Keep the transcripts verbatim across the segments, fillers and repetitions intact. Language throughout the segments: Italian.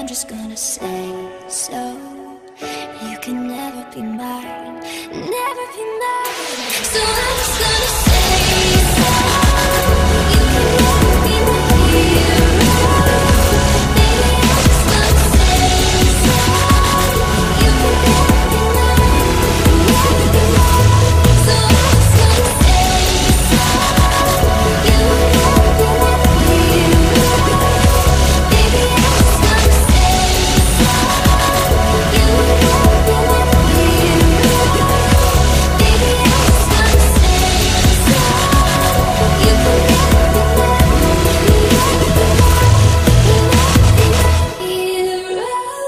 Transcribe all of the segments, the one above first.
I'm just gonna say so. You can never be mine, never be mine. So I'm just gonna say so. You can never be my hero. Baby, I'm just gonna say so. You can never be mine, never be mine. So I'm just gonna say so. You can never be my hero. Baby, I'm just gonna say so. You can never be my hero. Baby, I'm just gonna say so. You can never be my hero.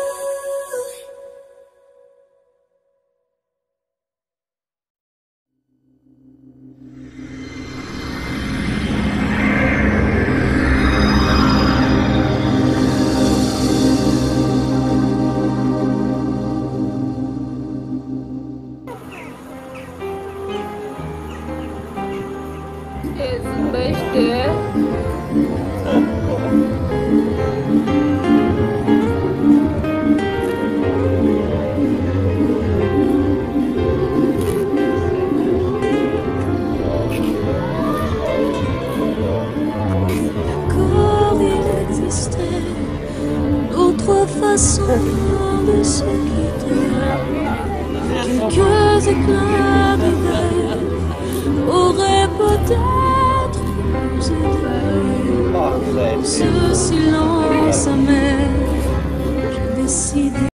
Jest beste. Encore il existait d'autres façons de se quitter. Quelques éclats d'hiver auraient peut-être nous aidé. Ce silence amer, j'ai décidé.